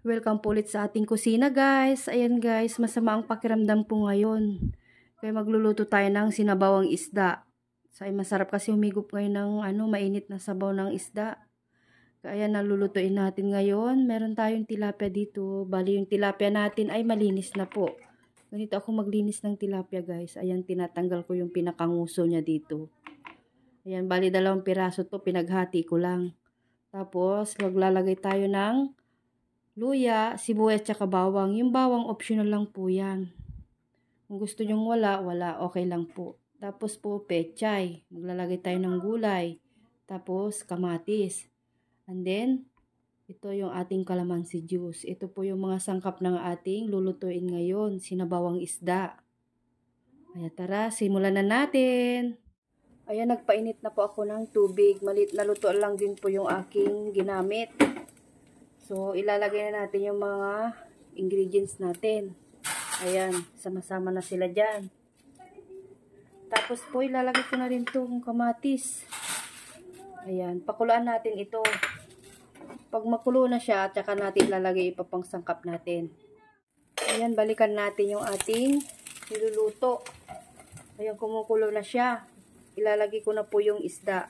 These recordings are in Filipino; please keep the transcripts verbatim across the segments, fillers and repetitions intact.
Welcome po ulit sa ating kusina guys. Ayan guys, masama ang pakiramdam po ngayon. Kaya magluluto tayo ng sinabawang isda. So, ay masarap kasi humigop ngayon ng ano, mainit na sabaw ng isda. Kaya nalulutuin natin ngayon. Meron tayong tilapia dito. Bali yung tilapia natin ay malinis na po. Ganito ako maglinis ng tilapia guys. Ayan, tinatanggal ko yung pinakanguso niya dito. Ayan, bali dalawang piraso to, pinaghati ko lang. Tapos, maglalagay tayo ng luya, sibuyas, tsaka bawang. Yung bawang optional lang po yan. Kung gusto nyong wala, wala. Okay lang po. Tapos po, pechay. Maglalagay tayo ng gulay. Tapos, kamatis. And then, ito yung ating calamansi juice. Ito po yung mga sangkap ng ating lulutuin ngayon. Sinabawang isda. Kaya tara, simulan na natin. Ayan, nagpainit na po ako ng tubig. Malit na luto lang din po yung aking ginamit. So, ilalagay na natin yung mga ingredients natin. Ayan, sama-sama na sila dyan. Tapos po, ilalagay ko na rin itong kamatis. Ayan, pakuluan natin ito. Pag makulo na siya, tsaka natin ilalagay ipapangsangkap natin. Ayan, balikan natin yung ating niluluto. Ayan, kumukulo na siya. Ilalagay ko na po yung isda.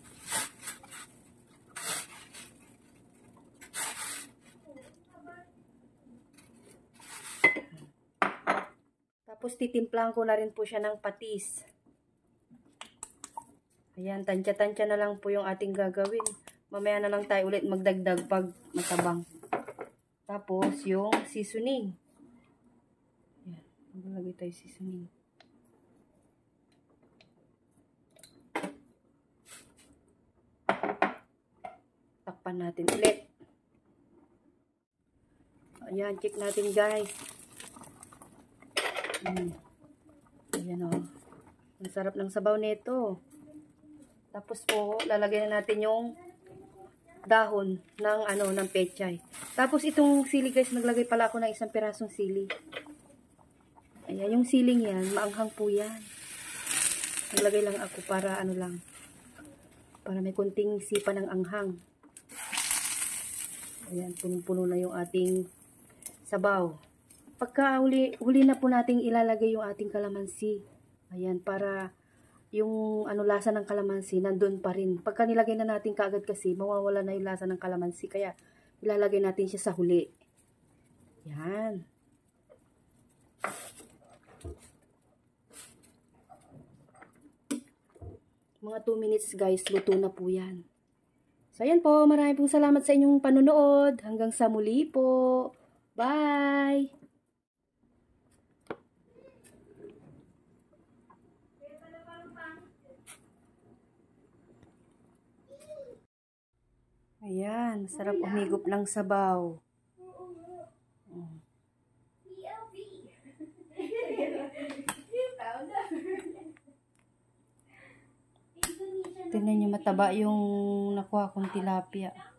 Tapos titimplahan ko na rin po siya ng patis. Ayan, tansya-tansya na lang po yung ating gagawin. Mamaya na lang tayo ulit magdagdag pag matabang. Tapos yung seasoning. Ayan, maglagay tayo seasoning. Takpan natin ulit. Ayan, check natin guys. Hmm. Ayan o. Ang sarap ng sabaw nito. Tapos po, lalagyan na natin yung dahon ng ano, ng pechay. Tapos itong sili guys, naglagay pala ako ng isang pirasong sili. Ayan, yung siling yan, maanghang po yan. Naglagay lang ako para ano lang, para may kunting sipa ng anghang. Ayan, punong-puno na yung ating sabaw. Pagka huli, huli na po nating ilalagay yung ating kalamansi. Ayan, para yung ano lasa ng kalamansi nandun pa rin. Pagka nilagay na natin kaagad kasi, mawawala na yung lasa ng kalamansi. Kaya, ilalagay natin siya sa huli. Yan. Mga two minutes guys, luto na po yan. So, ayan po. Maraming pong salamat sa inyong panunood. Hanggang sa muli po. Bye! Ayan, sarap umigop ng sabaw. Mm. Tingnan nyo, mataba yung nakuha kong tilapia.